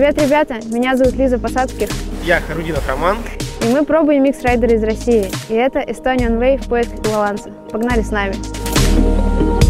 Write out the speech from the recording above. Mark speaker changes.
Speaker 1: Привет, ребята! Меня зовут Лиза Посадских.
Speaker 2: Я Харудинов Роман.
Speaker 1: И мы пробуем микс-райдеры из России. И это Estonian Way в поисках баланса. Погнали с нами!